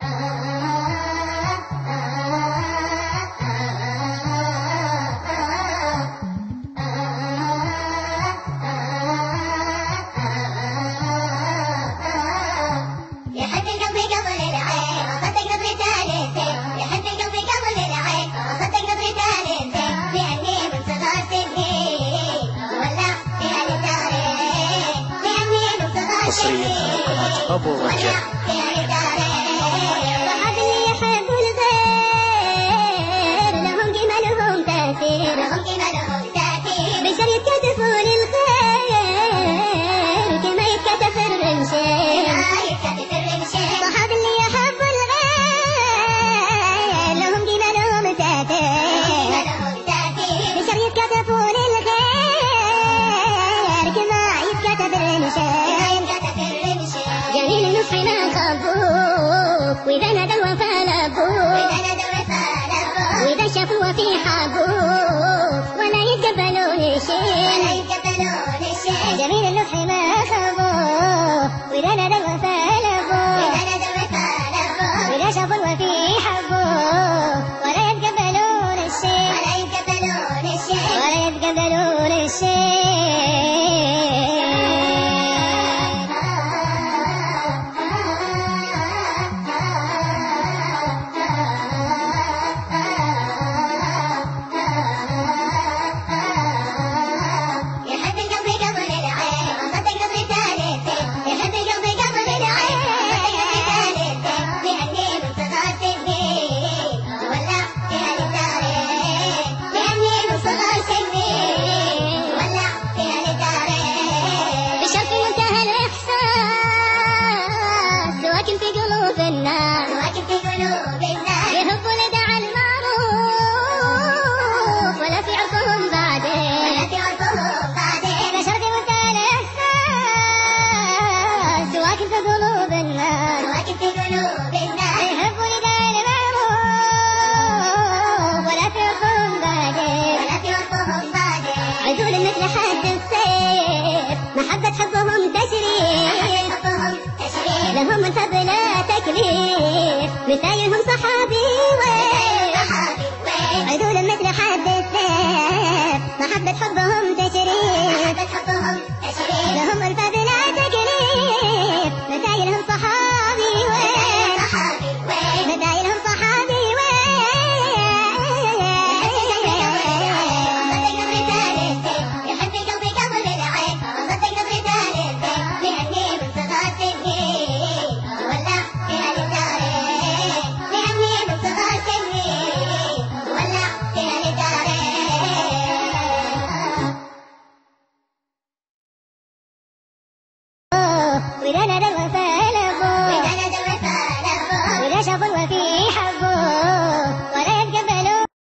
حصريا على قناة أبو رجاء. صحاب اللي يحبوا الخير لهم قيمة لهم تأثير، بشر يتكاتفوا للخير كما يتكاتف الرمشين. صحاب اللي يحبوا الخير لهم قيمة لهم تأثير، بشر يتكاتفوا للخير كما يتكاتف الرمشين. جميل نصحنا خبوك وإذا نادى الوفا لبوك، وإذا شافوا وفي حبوك ولا يتقبلون شيء. جميل النصح ما خبوك وإذا نادى الوفا لبوك، وإذا شافوا الوفي حبوك ولا يتقبلون الشيء، ولا يتقبلون الشيء. يهب لدع المعروف ولا في عرفهم بعدين، بشر في منتهى الإحساس سواكن في قلوب الناس. يهب لدع المعروف ولا في عرفهم بعدين، عدول مثل حد السيف محبة حبهم تشريف، لهم من فضلا تكليف مثالهم صحابي عدول مثل حد السيف محبة حبهم تشريف، لهم من فضلا تكليف مثالهم صحابي مثالهم صحابي وإذا نادى الوفا